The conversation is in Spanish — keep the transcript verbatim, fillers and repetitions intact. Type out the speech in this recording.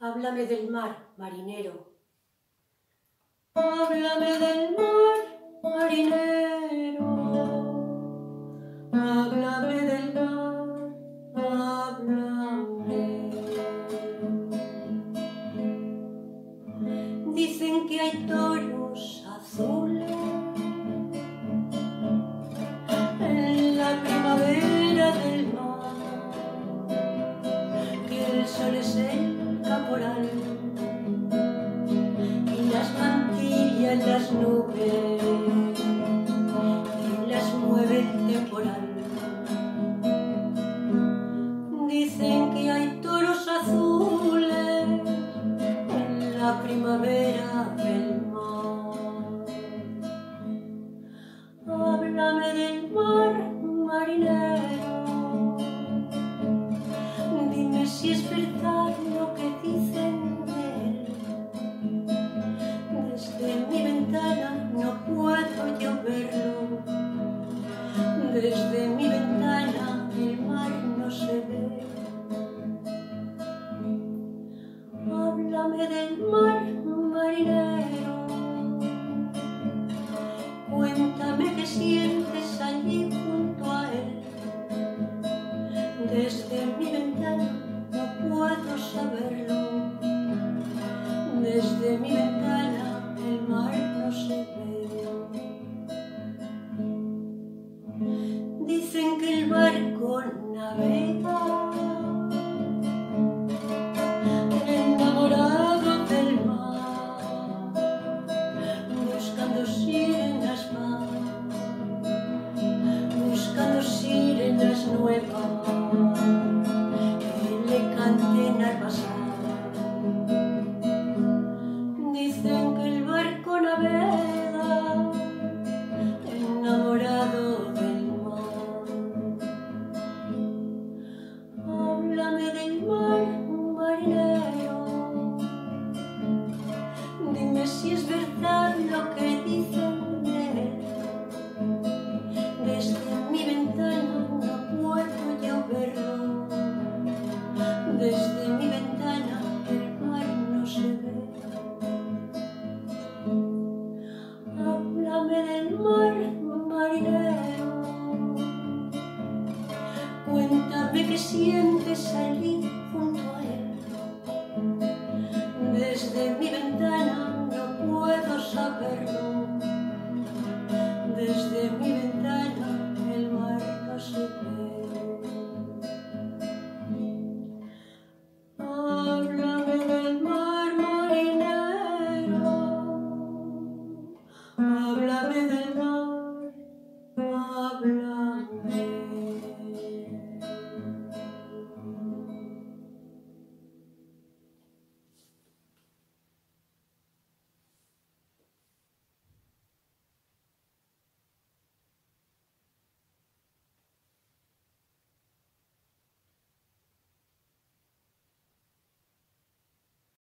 Háblame del mar, marinero. Háblame del mar, marinero. Háblame del mar, háblame. Dicen que hay toros azules en la primavera del mar, que el sol es el caporal y las mantillas las nubes y las mueve el temporal. Dicen que hay toros azules en la primavera del mar. Háblame del mar, marinero. Dime si es verdad lo que dicen de él. Desde mi ventana no puedo yo verlo. Desde mi ventana el mar no se ve. Háblame del mar, marinero. Cuéntame qué sientes allí junto a él. Desde mi ventana no puedo saberlo. Desde mi ventana el mar no se ve. Dicen que el barco navega enamorado del mar, buscando sirenas más, buscando sirenas nuevas que le canten al pasar. Dicen que el barco navega enamorado del mar. Háblame del mar, marinero. Dime si es verdad lo que dicen de él. Desde mi ventana no puedo yo verlo. Desde mi ventana el mar no se ve. Háblame del mar, marinero. Cuéntame qué sientes allí junto a él. Desde mi ventana no puedo saberlo. Desde mi ventana el mar no se ve. Háblame del mar, marinero. Háblame del mar.